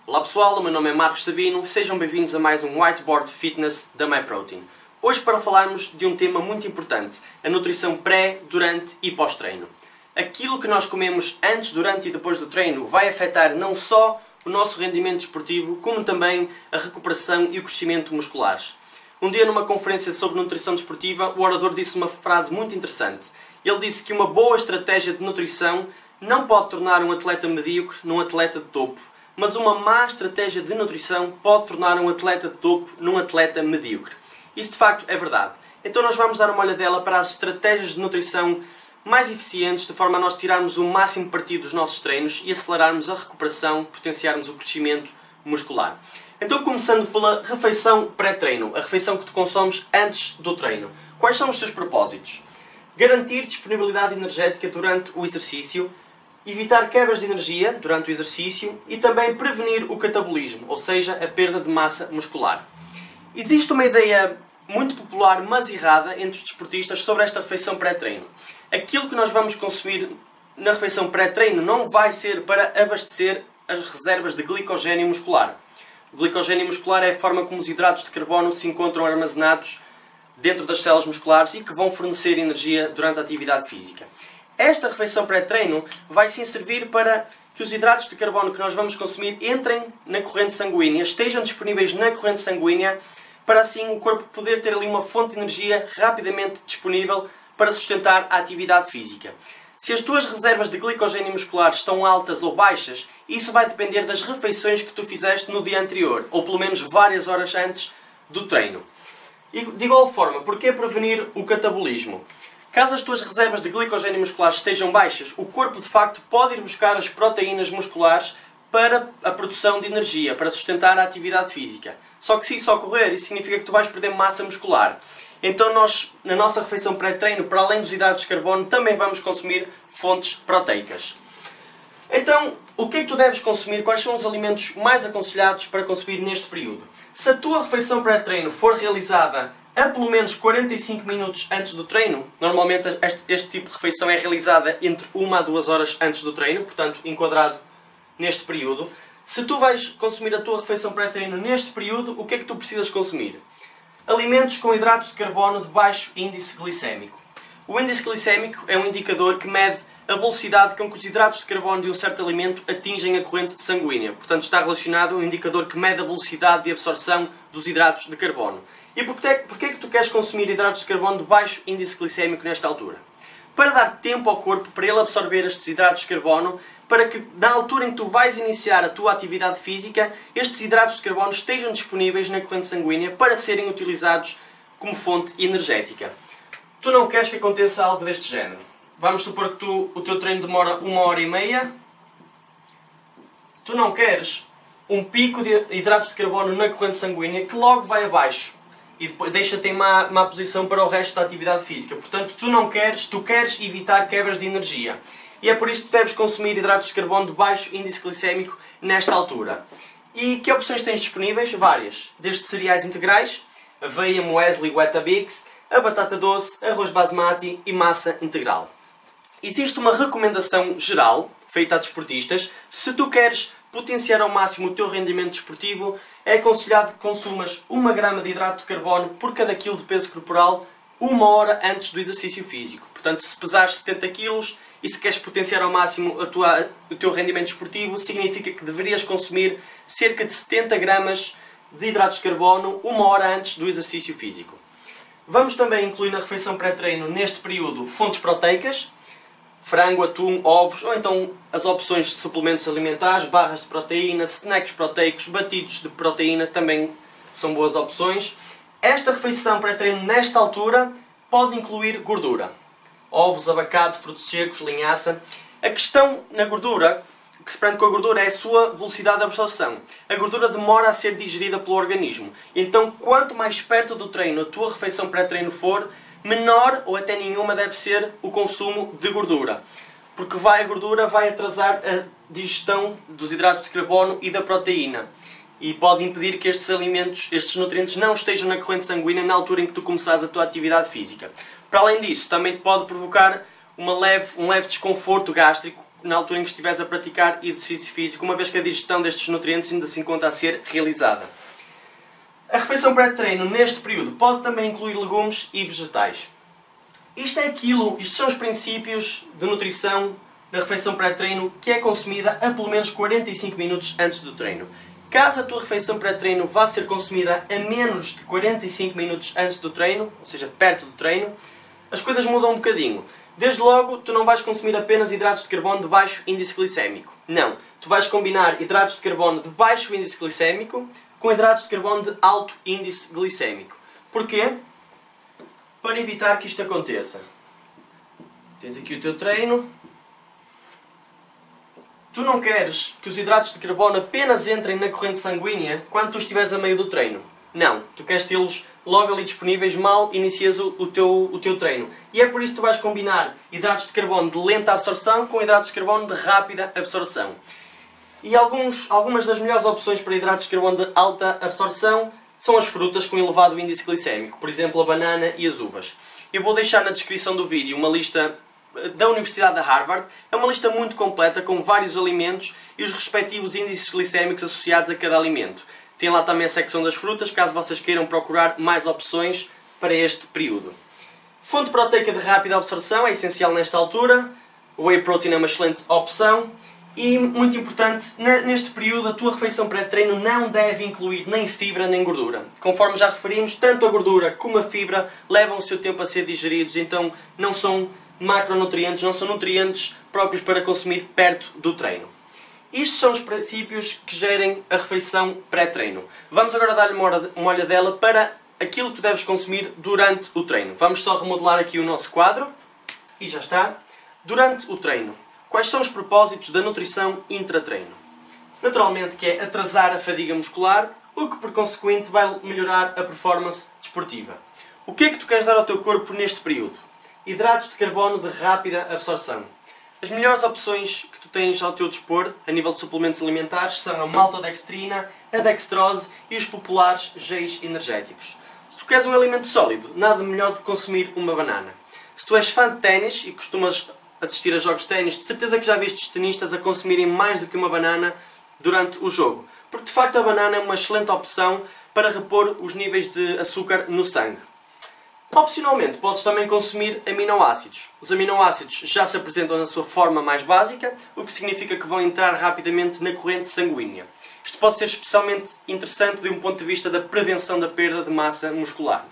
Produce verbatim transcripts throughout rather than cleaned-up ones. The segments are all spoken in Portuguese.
Olá pessoal, o meu nome é Marcos Sabino, sejam bem-vindos a mais um Whiteboard Fitness da MyProtein. Hoje para falarmos de um tema muito importante, a nutrição pré, durante e pós-treino. Aquilo que nós comemos antes, durante e depois do treino vai afetar não só o nosso rendimento desportivo, como também a recuperação e o crescimento musculares. Um dia numa conferência sobre nutrição desportiva, o orador disse uma frase muito interessante. Ele disse que uma boa estratégia de nutrição não pode tornar um atleta medíocre num atleta de topo, mas uma má estratégia de nutrição pode tornar um atleta de topo num atleta medíocre. Isso de facto é verdade. Então nós vamos dar uma olhadela para as estratégias de nutrição mais eficientes, de forma a nós tirarmos o máximo partido dos nossos treinos e acelerarmos a recuperação, potenciarmos o crescimento muscular. Então começando pela refeição pré-treino, a refeição que tu consomes antes do treino. Quais são os seus propósitos? Garantir disponibilidade energética durante o exercício, evitar quebras de energia durante o exercício e também prevenir o catabolismo, ou seja, a perda de massa muscular. Existe uma ideia muito popular, mas errada, entre os desportistas sobre esta refeição pré-treino. Aquilo que nós vamos consumir na refeição pré-treino não vai ser para abastecer as reservas de glicogênio muscular. O glicogênio muscular é a forma como os hidratos de carbono se encontram armazenados dentro das células musculares e que vão fornecer energia durante a atividade física. Esta refeição pré-treino vai sim servir para que os hidratos de carbono que nós vamos consumir entrem na corrente sanguínea, estejam disponíveis na corrente sanguínea, para assim o corpo poder ter ali uma fonte de energia rapidamente disponível para sustentar a atividade física. Se as tuas reservas de glicogênio muscular estão altas ou baixas, isso vai depender das refeições que tu fizeste no dia anterior, ou pelo menos várias horas antes do treino. E de igual forma, porquê prevenir o catabolismo? Caso as tuas reservas de glicogênio muscular estejam baixas, o corpo de facto pode ir buscar as proteínas musculares para a produção de energia, para sustentar a atividade física. Só que se isso ocorrer, isso significa que tu vais perder massa muscular. Então nós, na nossa refeição pré-treino, para além dos hidratos de carbono, também vamos consumir fontes proteicas. Então, o que é que tu deves consumir? Quais são os alimentos mais aconselhados para consumir neste período? Se a tua refeição pré-treino for realizada a pelo menos quarenta e cinco minutos antes do treino, normalmente este, este tipo de refeição é realizada entre uma a duas horas antes do treino, portanto enquadrado neste período. Se tu vais consumir a tua refeição pré-treino neste período, o que é que tu precisas consumir? Alimentos com hidratos de carbono de baixo índice glicémico. O índice glicémico é um indicador que mede a velocidade com que os hidratos de carbono de um certo alimento atingem a corrente sanguínea. Portanto, está relacionado a um indicador que mede a velocidade de absorção dos hidratos de carbono. E porquê é que tu queres consumir hidratos de carbono de baixo índice glicémico nesta altura? Para dar tempo ao corpo para ele absorver estes hidratos de carbono, para que na altura em que tu vais iniciar a tua atividade física, estes hidratos de carbono estejam disponíveis na corrente sanguínea para serem utilizados como fonte energética. Tu não queres que aconteça algo deste género. Vamos supor que tu, o teu treino demora uma hora e meia. Tu não queres um pico de hidratos de carbono na corrente sanguínea que logo vai abaixo e depois deixa-te em má, má posição para o resto da atividade física. Portanto, tu não queres, tu queres evitar quebras de energia. E é por isso que tu deves consumir hidratos de carbono de baixo índice glicémico nesta altura. E que opções tens disponíveis? Várias. Desde cereais integrais, aveia, muesli, Weetabix, a batata doce, arroz basmati e massa integral. Existe uma recomendação geral, feita a desportistas. Se tu queres potenciar ao máximo o teu rendimento desportivo, é aconselhado que consumas uma grama de hidrato de carbono por cada quilo de peso corporal uma hora antes do exercício físico. Portanto, se pesares setenta quilos e se queres potenciar ao máximo a tua, o teu rendimento desportivo, significa que deverias consumir cerca de setenta gramas de hidratos de carbono uma hora antes do exercício físico. Vamos também incluir na refeição pré-treino, neste período, fontes proteicas, frango, atum, ovos, ou então as opções de suplementos alimentares, barras de proteína, snacks proteicos, batidos de proteína também são boas opções. Esta refeição pré-treino nesta altura pode incluir gordura. Ovos, abacate, frutos secos, linhaça. A questão na gordura, o que se prende com a gordura, é a sua velocidade de absorção. A gordura demora a ser digerida pelo organismo. Então, quanto mais perto do treino a tua refeição pré-treino for, menor ou até nenhuma deve ser o consumo de gordura. Porque vai, a gordura vai atrasar a digestão dos hidratos de carbono e da proteína. E pode impedir que estes alimentos, estes nutrientes não estejam na corrente sanguínea na altura em que tu começares a tua atividade física. Para além disso, também te pode provocar uma leve, um leve desconforto gástrico na altura em que estiveres a praticar exercício físico, uma vez que a digestão destes nutrientes ainda se encontra a ser realizada. A refeição pré-treino neste período pode também incluir legumes e vegetais. Isto é aquilo, isto são os princípios de nutrição na refeição pré-treino que é consumida a pelo menos quarenta e cinco minutos antes do treino. Caso a tua refeição pré-treino vá ser consumida a menos de quarenta e cinco minutos antes do treino, ou seja, perto do treino, as coisas mudam um bocadinho. Desde logo, tu não vais consumir apenas hidratos de carbono de baixo índice glicémico. Não. Tu vais combinar hidratos de carbono de baixo índice glicémico com hidratos de carbono de alto índice glicémico. Porquê? Para evitar que isto aconteça. Tens aqui o teu treino. Tu não queres que os hidratos de carbono apenas entrem na corrente sanguínea quando tu estiveres a meio do treino. Não. Tu queres tê-los logo ali disponíveis mal inicias o, o, teu, o teu treino. E é por isso que tu vais combinar hidratos de carbono de lenta absorção com hidratos de carbono de rápida absorção. E alguns, algumas das melhores opções para hidratos de carbono de alta absorção são as frutas com elevado índice glicémico, por exemplo a banana e as uvas. Eu vou deixar na descrição do vídeo uma lista da Universidade de Harvard. É uma lista muito completa com vários alimentos e os respectivos índices glicémicos associados a cada alimento. Tem lá também a secção das frutas, caso vocês queiram procurar mais opções para este período. Fonte proteica de rápida absorção é essencial nesta altura. O whey protein é uma excelente opção. E, muito importante, neste período a tua refeição pré-treino não deve incluir nem fibra nem gordura. Conforme já referimos, tanto a gordura como a fibra levam o seu tempo a ser digeridos, então não são macronutrientes, não são nutrientes próprios para consumir perto do treino. Estes são os princípios que gerem a refeição pré-treino. Vamos agora dar-lhe uma olhadela para aquilo que tu deves consumir durante o treino. Vamos só remodelar aqui o nosso quadro. E já está. Durante o treino, quais são os propósitos da nutrição intratreino? Naturalmente que é atrasar a fadiga muscular, o que por consequente vai melhorar a performance desportiva. O que é que tu queres dar ao teu corpo neste período? Hidratos de carbono de rápida absorção. As melhores opções que tu tens ao teu dispor, a nível de suplementos alimentares, são a maltodextrina, a dextrose e os populares géis energéticos. Se tu queres um alimento sólido, nada melhor do que consumir uma banana. Se tu és fã de ténis e costumas assistir a jogos de ténis, de certeza que já viste tenistas a consumirem mais do que uma banana durante o jogo. Porque de facto a banana é uma excelente opção para repor os níveis de açúcar no sangue. Opcionalmente, podes também consumir aminoácidos. Os aminoácidos já se apresentam na sua forma mais básica, o que significa que vão entrar rapidamente na corrente sanguínea. Isto pode ser especialmente interessante de um ponto de vista da prevenção da perda de massa muscular.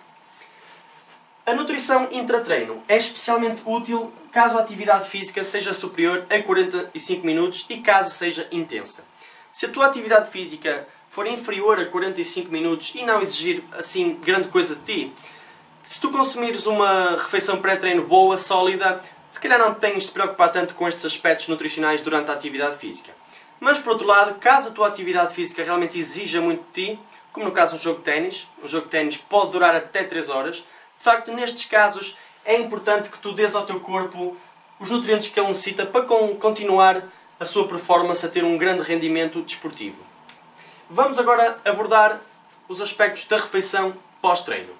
A nutrição intratreino é especialmente útil caso a atividade física seja superior a quarenta e cinco minutos e caso seja intensa. Se a tua atividade física for inferior a quarenta e cinco minutos e não exigir assim grande coisa de ti, se tu consumires uma refeição pré-treino boa, sólida, se calhar não tens de te preocupar tanto com estes aspectos nutricionais durante a atividade física. Mas, por outro lado, caso a tua atividade física realmente exija muito de ti, como no caso de um jogo de ténis, um jogo de ténis pode durar até três horas, de facto, nestes casos, é importante que tu dês ao teu corpo os nutrientes que ele necessita para continuar a sua performance a ter um grande rendimento desportivo. Vamos agora abordar os aspectos da refeição pós-treino.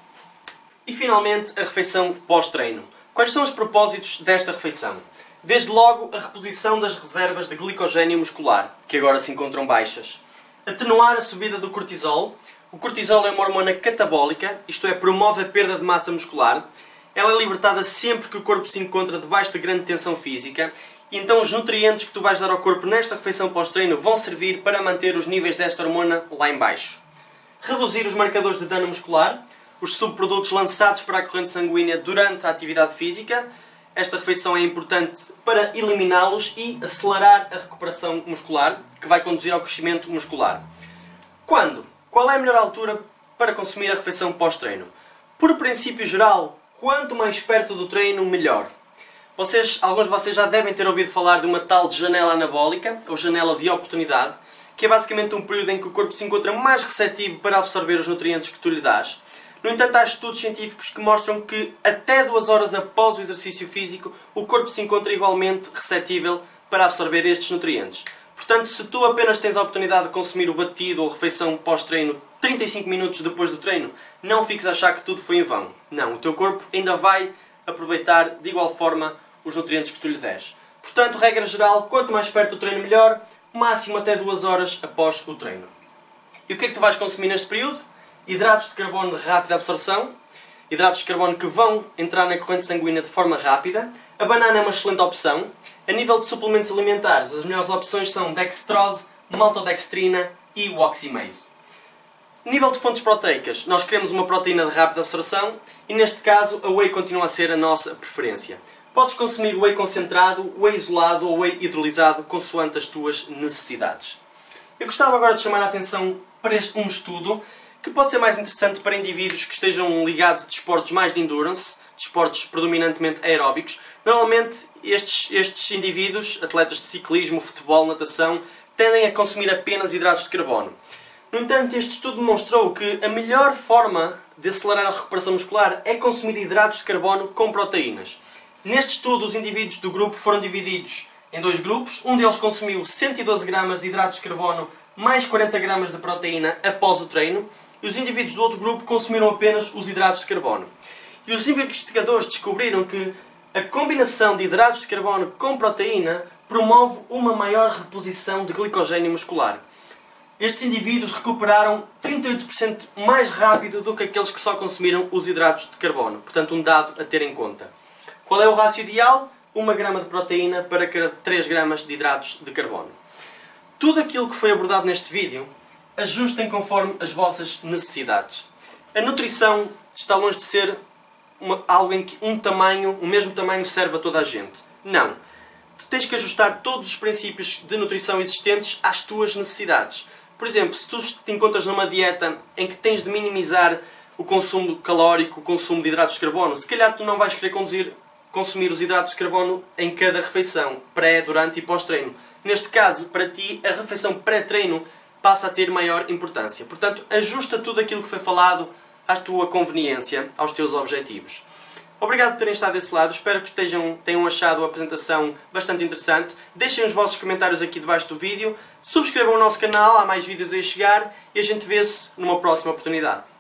E finalmente, a refeição pós-treino. Quais são os propósitos desta refeição? Desde logo, a reposição das reservas de glicogênio muscular, que agora se encontram baixas. Atenuar a subida do cortisol. O cortisol é uma hormona catabólica, isto é, promove a perda de massa muscular. Ela é libertada sempre que o corpo se encontra debaixo de grande tensão física. E então os nutrientes que tu vais dar ao corpo nesta refeição pós-treino vão servir para manter os níveis desta hormona lá em baixo. Reduzir os marcadores de dano muscular. Os subprodutos lançados para a corrente sanguínea durante a atividade física. Esta refeição é importante para eliminá-los e acelerar a recuperação muscular, que vai conduzir ao crescimento muscular. Quando? Qual é a melhor altura para consumir a refeição pós-treino? Por princípio geral, quanto mais perto do treino, melhor. Vocês, alguns de vocês já devem ter ouvido falar de uma tal de janela anabólica, ou janela de oportunidade, que é basicamente um período em que o corpo se encontra mais receptivo para absorver os nutrientes que tu lhe dás. No entanto, há estudos científicos que mostram que até duas horas após o exercício físico, o corpo se encontra igualmente receptível para absorver estes nutrientes. Portanto, se tu apenas tens a oportunidade de consumir o batido ou refeição pós-treino trinta e cinco minutos depois do treino, não fiques a achar que tudo foi em vão. Não, o teu corpo ainda vai aproveitar de igual forma os nutrientes que tu lhe des. Portanto, regra geral, quanto mais perto do treino melhor, máximo até duas horas após o treino. E o que é que tu vais consumir neste período? Hidratos de carbono de rápida absorção, hidratos de carbono que vão entrar na corrente sanguínea de forma rápida. A banana é uma excelente opção. A nível de suplementos alimentares, as melhores opções são dextrose, maltodextrina e o oximase. A nível de fontes proteicas, nós queremos uma proteína de rápida absorção e neste caso a whey continua a ser a nossa preferência. Podes consumir whey concentrado, whey isolado ou whey hidrolisado consoante as tuas necessidades. Eu gostava agora de chamar a atenção para este um estudo que pode ser mais interessante para indivíduos que estejam ligados a desportos mais de endurance, desportos predominantemente aeróbicos. Normalmente estes, estes indivíduos, atletas de ciclismo, futebol, natação, tendem a consumir apenas hidratos de carbono. No entanto, este estudo demonstrou que a melhor forma de acelerar a recuperação muscular é consumir hidratos de carbono com proteínas. Neste estudo, os indivíduos do grupo foram divididos em dois grupos. Um deles consumiu cento e doze gramas de hidratos de carbono mais quarenta gramas de proteína após o treino, e os indivíduos do outro grupo consumiram apenas os hidratos de carbono. E os investigadores descobriram que a combinação de hidratos de carbono com proteína promove uma maior reposição de glicogênio muscular. Estes indivíduos recuperaram trinta e oito por cento mais rápido do que aqueles que só consumiram os hidratos de carbono. Portanto, um dado a ter em conta. Qual é o rácio ideal? uma grama de proteína para cada três gramas de hidratos de carbono. Tudo aquilo que foi abordado neste vídeo, ajustem conforme as vossas necessidades. A nutrição está longe de ser uma, algo em que um tamanho, o mesmo tamanho serve a toda a gente. Não. Tu tens que ajustar todos os princípios de nutrição existentes às tuas necessidades. Por exemplo, se tu te encontras numa dieta em que tens de minimizar o consumo calórico, o consumo de hidratos de carbono, se calhar tu não vais querer conduzir, consumir os hidratos de carbono em cada refeição, pré, durante e pós-treino. Neste caso, para ti, a refeição pré-treino passa a ter maior importância. Portanto, ajusta tudo aquilo que foi falado à tua conveniência, aos teus objetivos. Obrigado por terem estado desse lado. Espero que estejam, tenham achado a apresentação bastante interessante. Deixem os vossos comentários aqui debaixo do vídeo. Subscrevam o nosso canal, há mais vídeos a chegar. E a gente vê-se numa próxima oportunidade.